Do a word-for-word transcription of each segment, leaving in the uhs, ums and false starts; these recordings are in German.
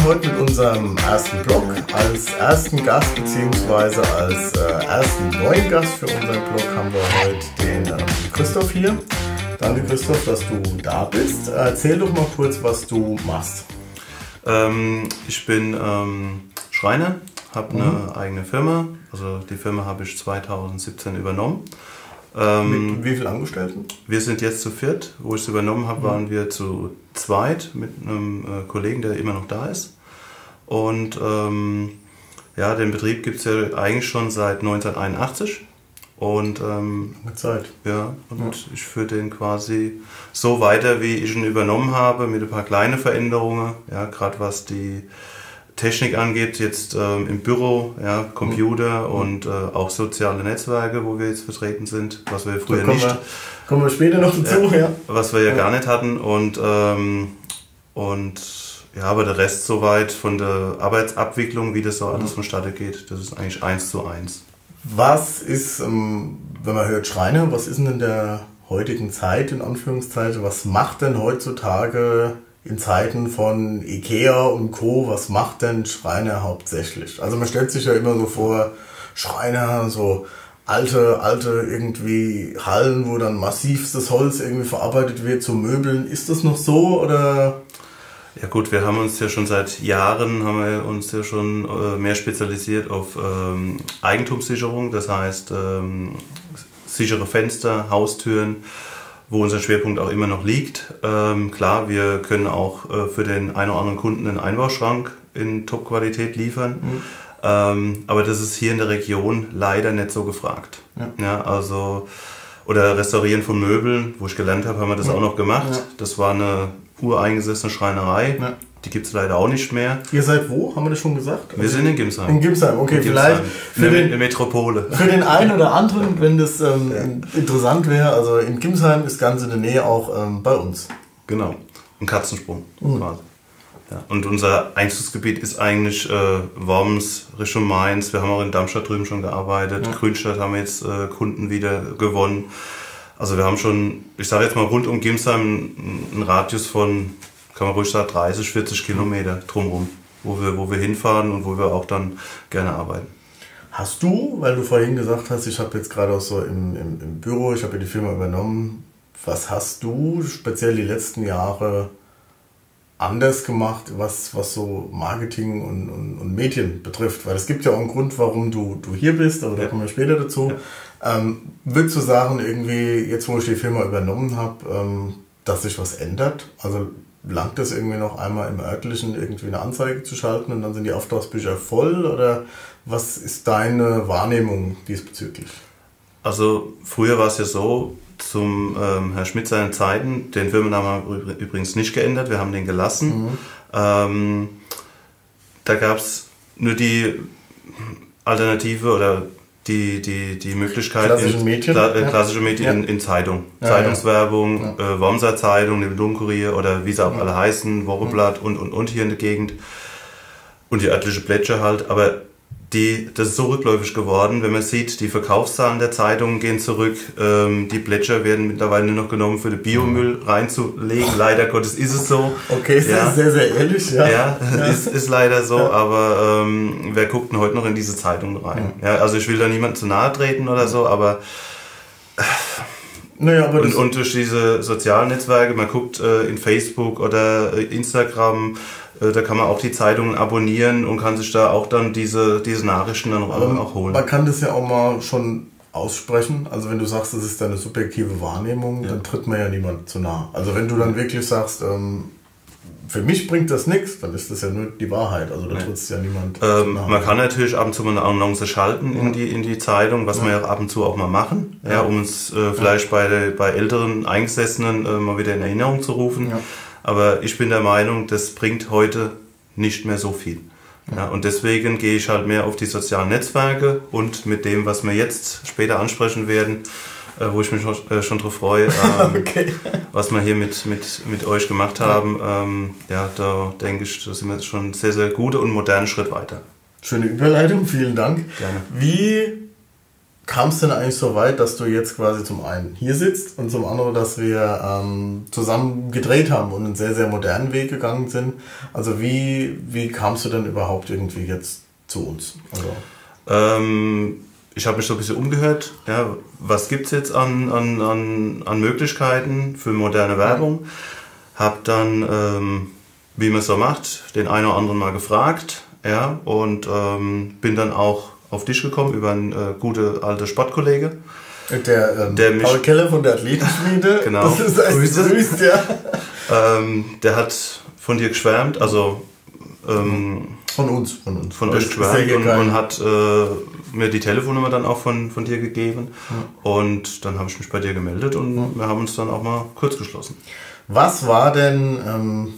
heute mit unserem ersten Blog. Als ersten Gast bzw. als äh, ersten neuen Gast für unseren Blog haben wir heute den ähm, Christoph hier. Danke Christoph, dass du da bist. Erzähl doch mal kurz, was du machst. Ähm, ich bin ähm, Schreiner, habe eine mhm. eigene Firma. Also die Firma habe ich zweitausendsiebzehn übernommen. Ähm, mit wie vielen Angestellten? Wir sind jetzt zu viert. Wo ich es übernommen habe, mhm. waren wir zu zweit mit einem äh, Kollegen, der immer noch da ist. Und ähm, ja, den Betrieb gibt es ja eigentlich schon seit neunzehnhunderteinundachtzig. Und ähm, mit Zeit. Ja, und ja. ich führe den quasi so weiter, wie ich ihn übernommen habe, mit ein paar kleinen Veränderungen. Ja, gerade was die Technik angeht, jetzt ähm, im Büro, ja, Computer mhm. und äh, auch soziale Netzwerke, wo wir jetzt vertreten sind, was wir früher kommen nicht. Wir, kommen wir später noch dazu, ja, ja. Was wir ja, ja gar nicht hatten und, ähm, und ja, aber der Rest soweit von der Arbeitsabwicklung, wie das so alles mhm. vonstatten geht, das ist eigentlich eins zu eins. Was ist, ähm, wenn man hört Schreiner, was ist denn in der heutigen Zeit, in Anführungszeichen, was macht denn heutzutage in Zeiten von Ikea und Co., was macht denn Schreiner hauptsächlich? Also man stellt sich ja immer so vor, Schreiner, so alte, alte irgendwie Hallen, wo dann massivstes Holz irgendwie verarbeitet wird zu Möbeln. Ist das noch so oder? Ja gut, wir haben uns ja schon seit Jahren, haben wir uns ja schon äh, mehr spezialisiert auf ähm, Eigentumssicherung, das heißt ähm, sichere Fenster, Haustüren, wo unser Schwerpunkt auch immer noch liegt. Ähm, klar, wir können auch äh, für den einen oder anderen Kunden einen Einbauschrank in Top-Qualität liefern, mhm. ähm, aber das ist hier in der Region leider nicht so gefragt. Ja. Ja, also, oder Restaurieren von Möbeln, wo ich gelernt habe, haben wir das ja. auch noch gemacht. Ja. Das war eine ureingesessene Schreinerei. Ja. Die gibt es leider auch nicht mehr. Ihr seid wo? Haben wir das schon gesagt? Wir sind in Gimsheim. In Gimsheim, okay, in vielleicht Gimsheim. für in der den, Metropole. Für den einen oder anderen, wenn das ähm, ja. interessant wäre, also in Gimsheim ist ganz in der Nähe auch ähm, bei uns. Genau, ein Katzensprung mhm. quasi. Ja. Und unser Einzugsgebiet ist eigentlich äh, Worms, Richtung Mainz. Wir haben auch in Darmstadt drüben schon gearbeitet. Ja. Grünstadt haben wir jetzt äh, Kunden wieder gewonnen. Also wir haben schon, ich sage jetzt mal rund um Gimsheim einen Radius von, kann man ruhig sagen, dreißig, vierzig Kilometer drumherum, wo wir, wo wir hinfahren und wo wir auch dann gerne arbeiten. Hast du, weil du vorhin gesagt hast, ich habe jetzt gerade auch so im, im, im Büro, ich habe ja die Firma übernommen, was hast du speziell die letzten Jahre anders gemacht, was, was so Marketing und, und, und Medien betrifft? Weil es gibt ja auch einen Grund, warum du, du hier bist, aber ja. da kommen wir später dazu. Ja. Ähm, würdest du sagen, irgendwie, jetzt wo ich die Firma übernommen habe, ähm, dass sich was ändert? Also langt es irgendwie noch einmal im örtlichen irgendwie eine Anzeige zu schalten und dann sind die Auftragsbücher voll? Oder was ist deine Wahrnehmung diesbezüglich? Also früher war es ja so, zum ähm, Herr Schmidt seinen Zeiten, den Firmennamen haben wir übrigens nicht geändert, wir haben den gelassen. Mhm. Ähm, da gab es nur die Alternative oder die, die, die Möglichkeit, klassische Medien, Kla äh, klassische Medien ja. in, in Zeitung. Ja, Zeitungswerbung, ja. äh, Wormser Zeitung, den Domkurier oder wie sie auch ja. alle heißen, Wochenblatt und, und, und hier in der Gegend. Und die örtliche Plätscher halt, aber die, das ist so rückläufig geworden, wenn man sieht, die Verkaufszahlen der Zeitungen gehen zurück, ähm, die Plätscher werden mittlerweile nur noch genommen, für den Biomüll reinzulegen, leider Gottes ist es so. Okay, ist ja. sehr, sehr ehrlich, ja. Ja, ja. Ist, ist leider so, ja. aber ähm, wer guckt denn heute noch in diese Zeitungen rein? Ja. Ja, also ich will da niemandem zu nahe treten oder so, aber... Äh, naja, aber und, und durch diese sozialen Netzwerke, man guckt äh, in Facebook oder äh, Instagram, äh, da kann man auch die Zeitungen abonnieren und kann sich da auch dann diese, diese Nachrichten dann auch, auch holen. Man kann das ja auch mal schon aussprechen, also wenn du sagst, das ist deine subjektive Wahrnehmung, ja. dann tritt man ja niemand zu nah. Also wenn du dann wirklich sagst, ähm, für mich bringt das nichts, dann ist das ja nur die Wahrheit. Also da tritt ja niemand. Ähm, man kann natürlich ab und zu mal eine Annonce schalten ja. in, die, in die Zeitung, was ja. wir ja ab und zu auch mal machen, ja. Ja, um uns äh, vielleicht ja. bei, bei älteren Eingesessenen äh, mal wieder in Erinnerung zu rufen. Ja. Aber ich bin der Meinung, das bringt heute nicht mehr so viel. Ja. Ja, und deswegen gehe ich halt mehr auf die sozialen Netzwerke und mit dem, was wir jetzt später ansprechen werden, Äh, wo ich mich schon, äh, schon drauf freue, ähm, okay. was wir hier mit, mit, mit euch gemacht haben. Ähm, ja, da denke ich, da sind wir schon einen sehr, sehr guten und modernen Schritt weiter. Schöne Überleitung, vielen Dank. Gerne. Wie kam es denn eigentlich so weit, dass du jetzt quasi zum einen hier sitzt und zum anderen, dass wir ähm, zusammen gedreht haben und einen sehr, sehr modernen Weg gegangen sind? Also wie, wie kamst du denn überhaupt irgendwie jetzt zu uns? Also ähm, ich habe mich so ein bisschen umgehört. Ja, was gibt es jetzt an, an, an, an Möglichkeiten für moderne Werbung? Habe dann, ähm, wie man es so macht, den einen oder anderen mal gefragt. Ja, und ähm, bin dann auch auf dich gekommen über einen äh, gute alte Sportkollege. Der, ähm, der mich, Paul Keller von der Athletenschmiede. Genau. Das ist ein Grüß, ja. ähm, der hat von dir geschwärmt, also ähm, von uns, von uns. Von euch geschwärmt und, und hat äh, mir die Telefonnummer dann auch von, von dir gegeben. Ja. Und dann habe ich mich bei dir gemeldet und ja. wir haben uns dann auch mal kurz geschlossen. Was war denn, ähm,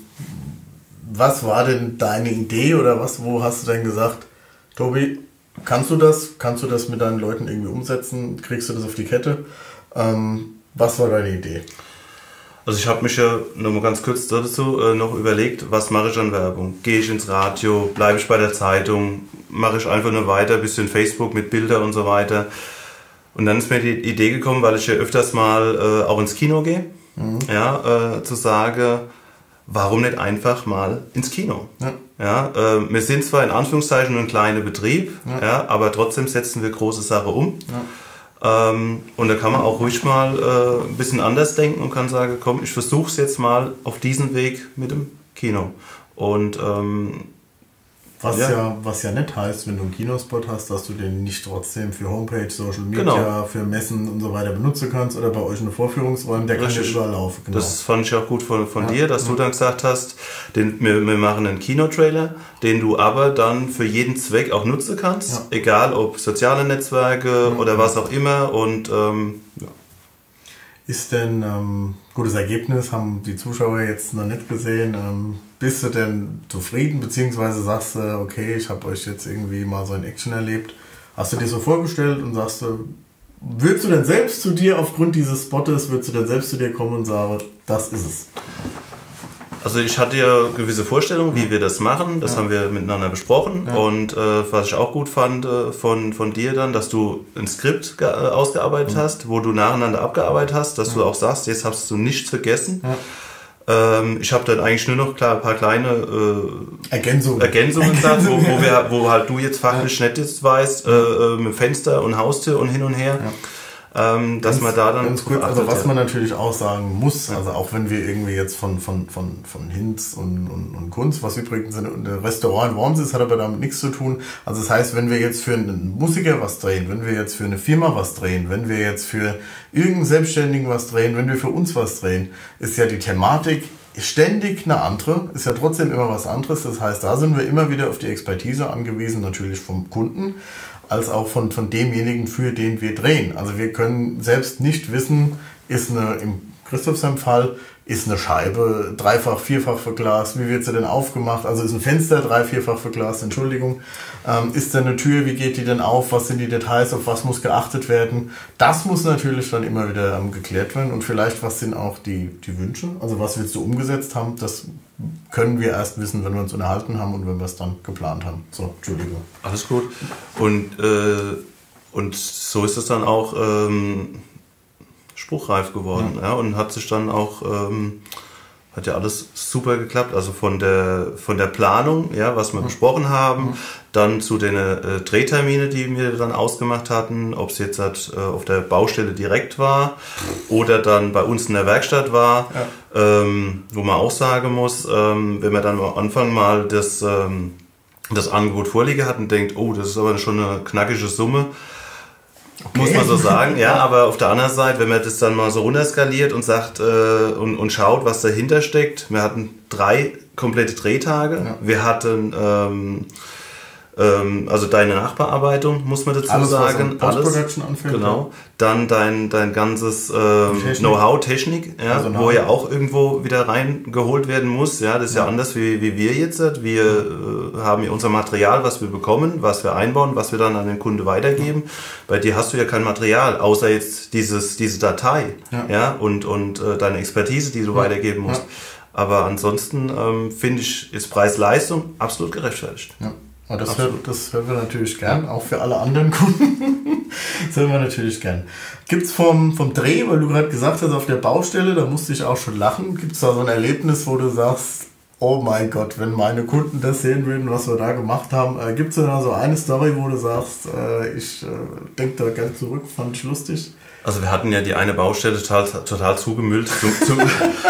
was war denn deine Idee oder was, wo hast du denn gesagt, Tobi, kannst du das, kannst du das mit deinen Leuten irgendwie umsetzen? Kriegst du das auf die Kette? Ähm, was war deine Idee? Also ich habe mich ja noch mal ganz kurz dazu äh, noch überlegt, was mache ich an Werbung? Gehe ich ins Radio, bleibe ich bei der Zeitung, mache ich einfach nur weiter, ein bisschen Facebook mit Bildern und so weiter. Und dann ist mir die Idee gekommen, weil ich ja öfters mal äh, auch ins Kino gehe, mhm. ja, äh, zu sagen, warum nicht einfach mal ins Kino? Ja. Ja, äh, wir sind zwar in Anführungszeichen ein kleiner Betrieb, ja. Ja, aber trotzdem setzen wir große Sachen um. Ja. Ähm, und da kann man auch ruhig mal äh, ein bisschen anders denken und kann sagen, komm, ich versuche es jetzt mal auf diesen Weg mit dem Kino. Und ähm, Was ja. ja, was ja nicht heißt, wenn du einen Kinospot hast, dass du den nicht trotzdem für Homepage, Social Media, genau. für Messen und so weiter benutzen kannst oder bei euch eine Vorführungsräume, der Richtig. Kann ja überall laufen. Genau. Das fand ich auch gut von, von ja. dir, dass ja. du dann gesagt hast, den, wir, wir machen einen Kinotrailer, den du aber dann für jeden Zweck auch nutzen kannst, ja. egal ob soziale Netzwerke ja. oder was auch immer. Und ähm, ja. Ist denn, ähm, gutes Ergebnis, haben die Zuschauer jetzt noch nicht gesehen, ähm, bist du denn zufrieden, beziehungsweise sagst du, okay, ich habe euch jetzt irgendwie mal so in Action erlebt, hast du dir so vorgestellt und sagst du, würdest du denn selbst zu dir aufgrund dieses Spottes, würdest du denn selbst zu dir kommen und sagen, das ist es? Also ich hatte ja gewisse Vorstellungen, wie wir das machen, das ja. haben wir miteinander besprochen ja. und äh, was ich auch gut fand äh, von, von dir dann, dass du ein Skript äh, ausgearbeitet ja. hast, wo du nacheinander abgearbeitet hast, dass ja. du auch sagst, jetzt hast du nichts vergessen. Ja. Ähm, ich habe dann eigentlich nur noch klar, ein paar kleine äh, Ergänzungen, Ergänzungen gesagt, wo, wo, wir, wo halt du jetzt fachlich ja. nicht jetzt weißt, äh, mit Fenster und Haustür und hin und her. Ja. Ähm, dass man da dann ganz gut, also was man natürlich auch sagen muss, also auch wenn wir irgendwie jetzt von von von von Hinz und, und, und Kunz, was übrigens ein Restaurant in Worms ist, hat aber damit nichts zu tun. Also das heißt, wenn wir jetzt für einen Musiker was drehen, wenn wir jetzt für eine Firma was drehen, wenn wir jetzt für irgendeinen Selbstständigen was drehen, wenn wir für uns was drehen, ist ja die Thematik ständig eine andere, ist ja trotzdem immer was anderes. Das heißt, da sind wir immer wieder auf die Expertise angewiesen, natürlich vom Kunden, als auch von, von demjenigen, für den wir drehen. Also wir können selbst nicht wissen, ist eine, im Christophs Fall, ist eine Scheibe dreifach, vierfach verglast, wie wird sie denn aufgemacht, also ist ein Fenster drei-, vierfach verglast, Entschuldigung, ähm, ist da eine Tür, wie geht die denn auf, was sind die Details, auf was muss geachtet werden, das muss natürlich dann immer wieder ähm, geklärt werden und vielleicht, was sind auch die, die Wünsche, also was willst du umgesetzt haben, das können wir erst wissen, wenn wir uns unterhalten haben und wenn wir es dann geplant haben. So, Entschuldigung. Alles gut. Und, äh, und so ist es dann auch ähm, spruchreif geworden, ja. Ja, und hat sich dann auch, ähm, hat ja alles super geklappt, also von der, von der Planung, ja, was wir ja. besprochen haben, ja. dann zu den äh, Drehtermine, die wir dann ausgemacht hatten, ob es jetzt halt, äh, auf der Baustelle direkt war oder dann bei uns in der Werkstatt war, ja. ähm, wo man auch sagen muss, ähm, wenn man dann am Anfang mal das, ähm, das Angebot vorliegen hat und denkt, oh, das ist aber schon eine knackige Summe, okay. muss man so sagen, ja, aber auf der anderen Seite, wenn man das dann mal so runterskaliert und sagt äh, und, und schaut, was dahinter steckt, wir hatten drei komplette Drehtage, ja. wir hatten ähm, ähm, also deine Nachbearbeitung, muss man dazu alles, sagen, was Post-Production anfällt, genau, dann dein, dein ganzes ähm, Know-how, Technik, ja, also wo ja auch irgendwo wieder reingeholt werden muss, ja, das ist ja, ja anders wie, wie wir jetzt, wir äh, haben ja unser Material, was wir bekommen, was wir einbauen, was wir dann an den Kunden weitergeben. Ja. Bei dir hast du ja kein Material, außer jetzt dieses, diese Datei, ja, ja und, und äh, deine Expertise, die du ja. weitergeben musst. Ja. Aber ansonsten ähm, finde ich, ist Preis-Leistung absolut gerechtfertigt. Ja. Aber das, hört, das hören wir natürlich gern, auch für alle anderen Kunden. Das hören wir natürlich gern. Gibt es vom, vom Dreh, weil du gerade gesagt hast, auf der Baustelle, da musste ich auch schon lachen, gibt es da so ein Erlebnis, wo du sagst, oh mein Gott, wenn meine Kunden das sehen würden, was wir da gemacht haben, äh, gibt es da so eine Story, wo du sagst, äh, ich äh, denke da gern zurück, fand ich lustig? Also wir hatten ja die eine Baustelle total, total zugemüllt. Zum, zum,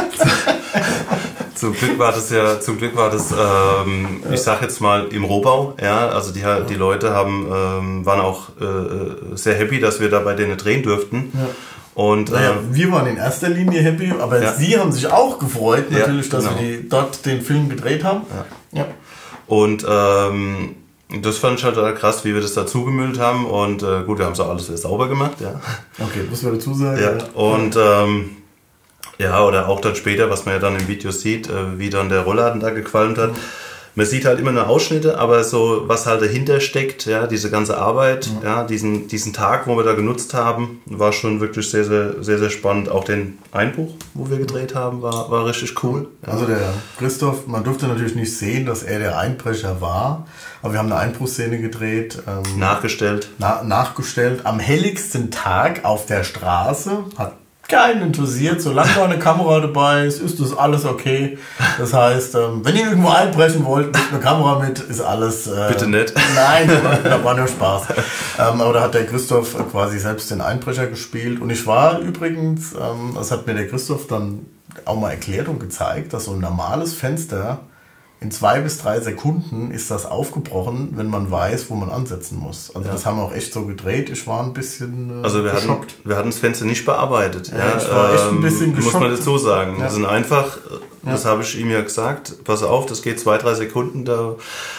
zum Glück war das ja, zum Glück war das, ähm, ich sag jetzt mal im Rohbau. Ja, also die, die Leute haben, ähm, waren auch äh, sehr happy, dass wir da bei denen drehen durften. Ja. Und, naja, äh, wir waren in erster Linie happy, aber ja. sie haben sich auch gefreut, natürlich, ja, genau. dass wir die, dort den Film gedreht haben. Ja. Ja. Und ähm, das fand ich halt krass, wie wir das da zugemüllt haben. Und äh, gut, wir haben es auch alles wieder sauber gemacht. Ja. Okay, muss man dazu sagen. Ja. Ja. Und ähm, ja, oder auch dann später, was man ja dann im Video sieht, äh, wie dann der Rollladen da gequalmt hat. Mhm. Man sieht halt immer nur Ausschnitte, aber so was halt dahinter steckt, ja, diese ganze Arbeit, mhm. ja, diesen, diesen Tag, wo wir da genutzt haben, war schon wirklich sehr, sehr, sehr, sehr spannend. Auch den Einbruch, wo wir gedreht haben, war, war richtig cool. Ja. Also der Christoph, man durfte natürlich nicht sehen, dass er der Einbrecher war, aber wir haben eine Einbruchsszene gedreht. Ähm, nachgestellt. Na, nachgestellt. Am helligsten Tag auf der Straße hat keinen interessiert, solange da eine Kamera dabei ist, ist das alles okay. Das heißt, ähm, wenn ihr irgendwo einbrechen wollt, mit einer Kamera mit, ist alles... Äh, Bitte nicht. Nein, da war nur Spaß. Ähm, aber da hat der Christoph quasi selbst den Einbrecher gespielt. Und ich war übrigens, ähm, das hat mir der Christoph dann auch mal erklärt und gezeigt, dass so ein normales Fenster in zwei bis drei Sekunden ist das aufgebrochen, wenn man weiß, wo man ansetzen muss. Also ja. das haben wir auch echt so gedreht. Ich war ein bisschen äh, Also wir hatten, wir hatten das Fenster nicht bearbeitet. Ja, ja, ich war echt ein bisschen ähm, geschockt. Muss man dazu sagen. Ja. Das sind einfach, das ja. habe ich ihm ja gesagt, pass auf, das geht zwei, drei Sekunden, da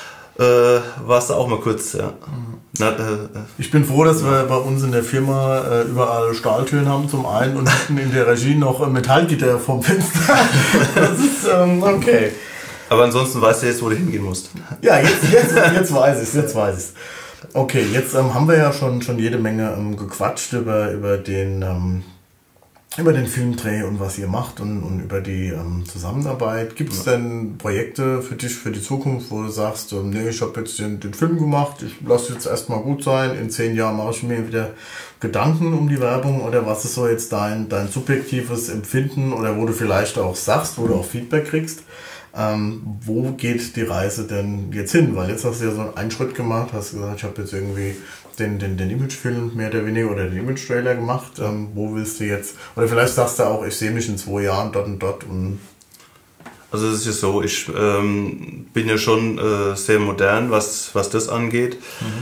äh, warst du auch mal kurz. Ja. Mhm. Na, äh, ich bin froh, dass wir bei uns in der Firma äh, überall Stahltüren haben zum einen und hinten in der Regie noch Metallgitter vom Fenster. Das ist ähm, okay. Aber ansonsten weißt du jetzt, wo du hingehen musst. Ja, jetzt, jetzt, jetzt weiß ich es, jetzt weiß ich es. Okay, jetzt ähm, haben wir ja schon, schon jede Menge ähm, gequatscht über, über, den, ähm, über den Filmdreh und was ihr macht und, und über die ähm, Zusammenarbeit. Gibt es ja. denn Projekte für dich, für die Zukunft, wo du sagst, ähm, nee, ich habe jetzt den, den Film gemacht, ich lasse jetzt erstmal gut sein, in zehn Jahren mache ich mir wieder Gedanken um die Werbung, oder was ist so jetzt dein, dein subjektives Empfinden, oder wo du vielleicht auch sagst, wo du auch Feedback kriegst? Ähm, wo geht die Reise denn jetzt hin? Weil jetzt hast du ja so einen Schritt gemacht, hast gesagt, ich habe jetzt irgendwie den, den, den Imagefilm mehr oder weniger oder den Image-Trailer gemacht. Ähm, wo willst du jetzt? Oder vielleicht sagst du auch, ich sehe mich in zwei Jahren dort und dort. Und also es ist ja so, ich ähm, bin ja schon äh, sehr modern, was, was das angeht. Mhm.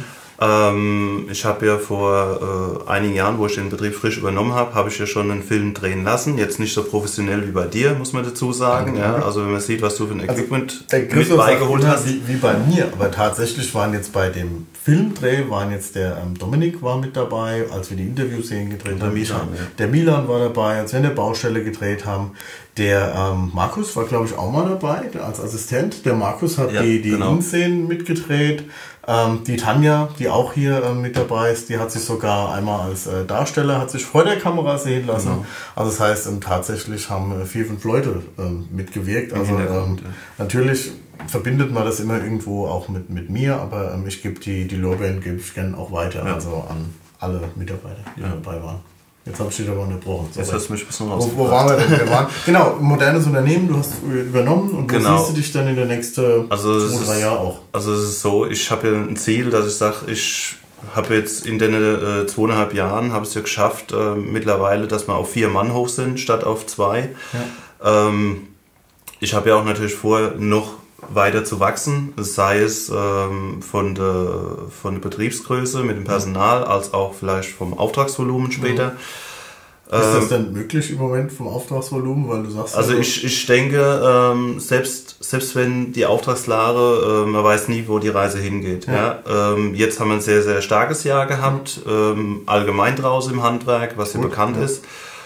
Ähm, ich habe ja vor äh, einigen Jahren, wo ich den Betrieb frisch übernommen habe, habe ich ja schon einen Film drehen lassen. Jetzt nicht so professionell wie bei dir, muss man dazu sagen. Mhm. Ja, also wenn man sieht, was du für ein Equipment also, mit beigeholt hast. Wie, wie bei mir, aber tatsächlich waren jetzt bei dem Filmdreh, waren jetzt der ähm, Dominik war mit dabei, als wir die Interviewszenen gedreht haben. Milan, ja. Der Milan war dabei, als wir eine Baustelle gedreht haben. Der ähm, Markus war, glaube ich, auch mal dabei als Assistent. Der Markus hat ja, die, die genau. In-Szenen mitgedreht. Ähm, die Tanja, die auch hier ähm, mit dabei ist, die hat sich sogar einmal als äh, Darsteller, hat sich vor der Kamera sehen lassen. Genau. Also das heißt, ähm, tatsächlich haben äh, vier, fünf Leute ähm, mitgewirkt. Also ähm, natürlich verbindet man das immer irgendwo auch mit, mit mir, aber ähm, ich gebe die, die Lorbeeren gebe ich gerne auch weiter, ja. also an alle Mitarbeiter, die ja. dabei waren. Jetzt habe ich dich aber unterbrochen. Jetzt hast du mich ein bisschen raus. Wo, wo waren wir denn? Wir waren, genau, modernes Unternehmen, du hast übernommen und genau. wo siehst du dich dann in der nächsten also zwei, drei Jahren auch? Also es ist so, ich habe ja ein Ziel, dass ich sage, ich habe jetzt in den äh, zweieinhalb Jahren habe es ja geschafft, äh, mittlerweile, dass wir auf vier Mann hoch sind, statt auf zwei. Ja. Ähm, ich habe ja auch natürlich vor, noch weiter zu wachsen, sei es ähm, von, der, von der Betriebsgröße mit dem Personal, als auch vielleicht vom Auftragsvolumen später. Mhm. Ist das denn möglich im Moment vom Auftragsvolumen, weil du sagst... Also ja, ich, ich denke, ähm, selbst, selbst wenn die Auftragslage, äh, man weiß nie, wo die Reise hingeht. Ja. Ja? Ähm, jetzt haben wir ein sehr, sehr starkes Jahr gehabt, ähm, allgemein draußen im Handwerk, was ja Gut, bekannt ja. ist.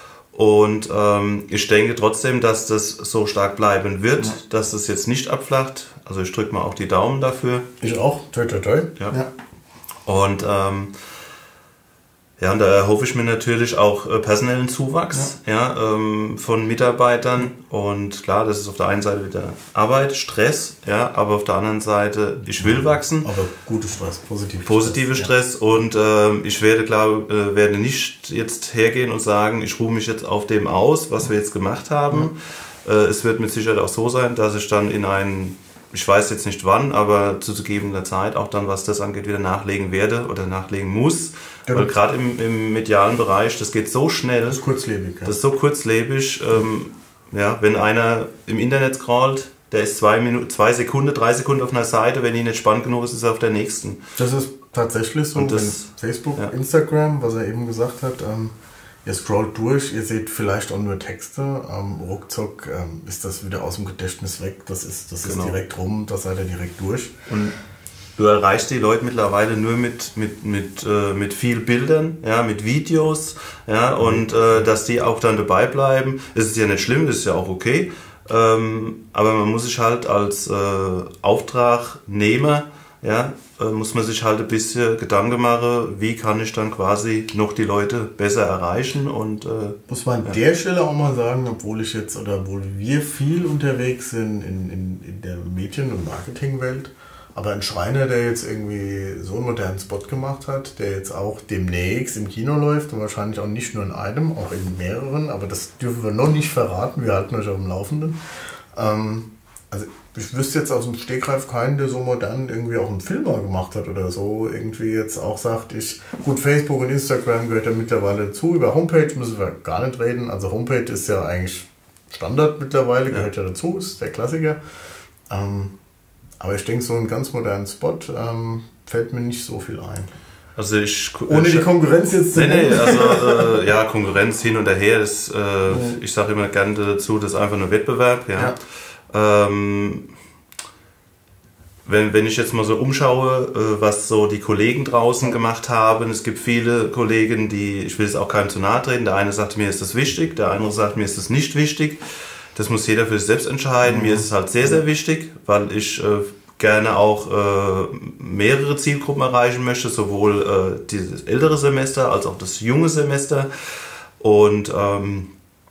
Und ähm, ich denke trotzdem, dass das so stark bleiben wird, ja. dass das jetzt nicht abflacht. Also ich drücke mal auch die Daumen dafür. Ich auch. Toi, toi, toi. Ja. Ja. Und ähm, Ja, und da erhoffe ich mir natürlich auch äh, personellen Zuwachs ja. Ja, ähm, von Mitarbeitern. Und klar, das ist auf der einen Seite wieder Arbeit, Stress, ja, aber auf der anderen Seite, ich will wachsen. Aber guter Stress, positive Positive Stress. Stress. Ja. Und äh, ich werde, klar, äh, werde nicht jetzt hergehen und sagen, ich ruhe mich jetzt auf dem aus, was wir jetzt gemacht haben. Mhm. Äh, es wird mit Sicherheit auch so sein, dass ich dann in einen, ich weiß jetzt nicht wann, aber zu gegebener Zeit auch dann, was das angeht, wieder nachlegen werde oder nachlegen muss. Genau. Weil gerade im, im medialen Bereich, das geht so schnell. Das ist kurzlebig. Ja. Das ist so kurzlebig. Ähm, ja, wenn einer im Internet scrollt, der ist zwei Minuten, zwei Sekunden, drei Sekunden auf einer Seite. Wenn ihn nicht spannend genug ist, ist er auf der nächsten. Das ist tatsächlich so. Und das, Facebook, ja. Instagram, was er eben gesagt hat, ähm, ihr scrollt durch, ihr seht vielleicht auch nur Texte. Ähm, ruckzuck ähm, ist das wieder aus dem Gedächtnis weg. Das ist, das genau. ist direkt rum, das seid ihr direkt durch. Und du erreichst die Leute mittlerweile nur mit, mit, mit, äh, mit viel Bildern, ja, mit Videos, ja, und äh, dass die auch dann dabei bleiben. Das ist ja nicht schlimm, das ist ja auch okay. Ähm, aber man muss sich halt als äh, Auftragnehmer, ja, äh, muss man sich halt ein bisschen Gedanken machen, wie kann ich dann quasi noch die Leute besser erreichen. Und, äh, muss man an ja. der Stelle auch mal sagen, obwohl ich jetzt oder obwohl wir viel unterwegs sind in, in, in der Medien- und Marketingwelt, aber ein Schreiner, der jetzt irgendwie so einen modernen Spot gemacht hat, der jetzt auch demnächst im Kino läuft und wahrscheinlich auch nicht nur in einem, auch in mehreren, aber das dürfen wir noch nicht verraten, wir halten euch auf dem Laufenden. Ähm, also ich wüsste jetzt aus dem Stegreif keinen, der so modern irgendwie auch einen Film mal gemacht hat oder so, irgendwie jetzt auch sagt, ich, gut, Facebook und Instagram gehört ja mittlerweile dazu, über Homepage müssen wir gar nicht reden, also Homepage ist ja eigentlich Standard mittlerweile, gehört ja, ja dazu, ist der Klassiker. Ähm, Aber ich denke, so einen ganz modernen Spot ähm, fällt mir nicht so viel ein. Also ich, Ohne ich, die Konkurrenz jetzt zu nee, nee, also äh, ja, Konkurrenz hin und her ist, äh, ja. ich sage immer gerne dazu, das ist einfach nur Wettbewerb. Ja. Ja. Ähm, wenn, wenn ich jetzt mal so umschaue, äh, was so die Kollegen draußen gemacht haben, es gibt viele Kollegen, die, ich will es auch keinem zu nahe treten, der eine sagt, mir ist das wichtig, der andere sagt, mir ist das nicht wichtig. Das muss jeder für sich selbst entscheiden. Mhm. Mir ist es halt sehr, sehr wichtig, weil ich äh, gerne auch äh, mehrere Zielgruppen erreichen möchte, sowohl äh, dieses ältere Semester als auch das junge Semester. Und ähm,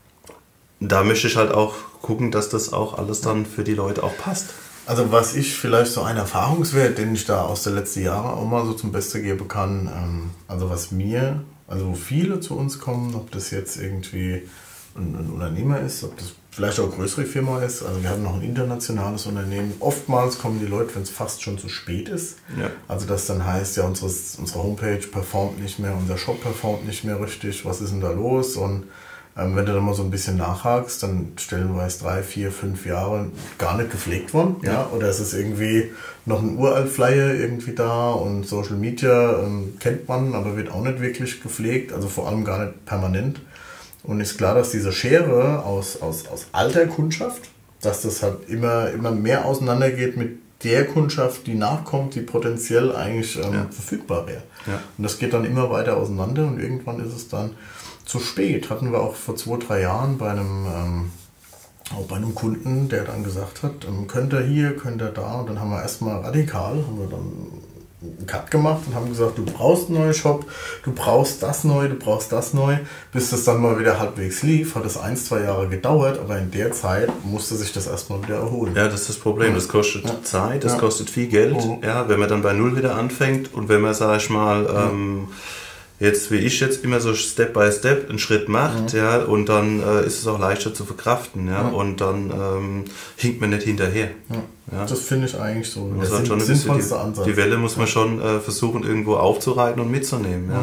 da möchte ich halt auch gucken, dass das auch alles dann für die Leute auch passt. Also was ich vielleicht so ein Erfahrungswert, den ich da aus den letzten Jahren auch mal so zum Besten geben kann, ähm, also was mir, also wo viele zu uns kommen, ob das jetzt irgendwie ein, ein Unternehmer ist, ob das vielleicht auch eine größere Firma ist. Also wir haben noch ein internationales Unternehmen. Oftmals kommen die Leute, wenn es fast schon zu spät ist. Ja. Also das dann heißt, ja, unsere, unsere Homepage performt nicht mehr, unser Shop performt nicht mehr richtig. Was ist denn da los? Und ähm, wenn du dann mal so ein bisschen nachhakst, dann stellen wir es drei, vier, fünf Jahre gar nicht gepflegt worden. Ja. Ja? Oder es ist irgendwie noch ein Uralt-Flyer irgendwie da und Social Media ähm, kennt man, aber wird auch nicht wirklich gepflegt. Also vor allem gar nicht permanent. Und ist klar, dass diese Schere aus, aus, aus alter Kundschaft, dass das halt immer, immer mehr auseinandergeht mit der Kundschaft, die nachkommt, die potenziell eigentlich ähm, ja. verfügbar wäre. Ja. Und das geht dann immer weiter auseinander und irgendwann ist es dann zu spät. Hatten wir auch vor zwei, drei Jahren bei einem, ähm, auch bei einem Kunden, der dann gesagt hat, ähm, könnt ihr hier, könnt ihr da. Und dann haben wir erstmal radikal, haben wir dann einen Cut gemacht und haben gesagt, du brauchst einen neuen Shop, du brauchst das neu, du brauchst das neu. Bis das dann mal wieder halbwegs lief, hat es ein, zwei Jahre gedauert, aber in der Zeit musste sich das erstmal wieder erholen. Ja, das ist das Problem. Das kostet ja. Zeit, das ja. kostet viel Geld. Mhm. Ja, wenn man dann bei Null wieder anfängt und wenn man, sag ich mal, ähm, jetzt wie ich jetzt immer so Step by Step einen Schritt macht, mhm. ja, und dann äh, ist es auch leichter zu verkraften, ja, mhm. und dann ähm, hinkt man nicht hinterher. Ja. Ja. Das finde ich eigentlich so. Das ist schon ein bisschen die, Ansatz. Die Welle muss man schon äh, versuchen, irgendwo aufzureiten und mitzunehmen. Ja. Ja.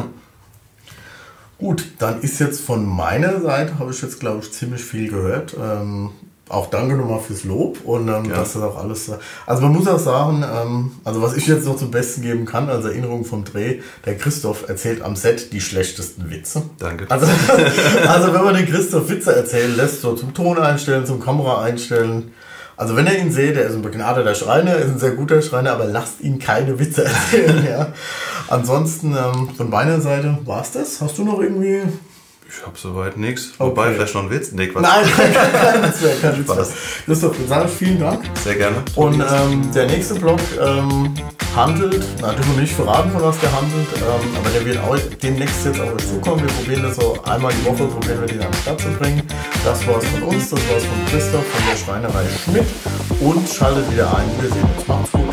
Gut, dann ist jetzt von meiner Seite, habe ich jetzt, glaube ich, ziemlich viel gehört. Ähm, auch danke nochmal fürs Lob und ähm, ja. dass das auch alles. Also man muss auch sagen, ähm, also was ich jetzt noch zum Besten geben kann als Erinnerung vom Dreh, der Christoph erzählt am Set die schlechtesten Witze. Danke. Also, also wenn man den Christoph Witze erzählen lässt, so zum Ton einstellen, zum Kamera einstellen. Also wenn ihr ihn seht, er ist ein begnadeter Schreiner, ist ein sehr guter Schreiner, aber lasst ihn keine Witze erzählen. Ja. Ansonsten ähm, von meiner Seite war es das. Hast du noch irgendwie... Ich habe soweit nichts. Okay. Wobei, vielleicht noch ein Witz? Nee, Quatsch. Nein, kein Witz mehr, kein Witz mehr. Christoph, sage ich vielen Dank. Sehr gerne. Und ähm, der nächste Blog ähm, handelt. Na, dürfen wir nicht verraten, von was der handelt, ähm, aber der wird auch demnächst jetzt auf uns zukommen. Wir probieren das so einmal die Woche, probieren wir den an den Start zu bringen. Das war's von uns, das war's von Christoph von der Schreinerei Schmidt und schaltet wieder ein. Wir sehen uns. Macht's gut.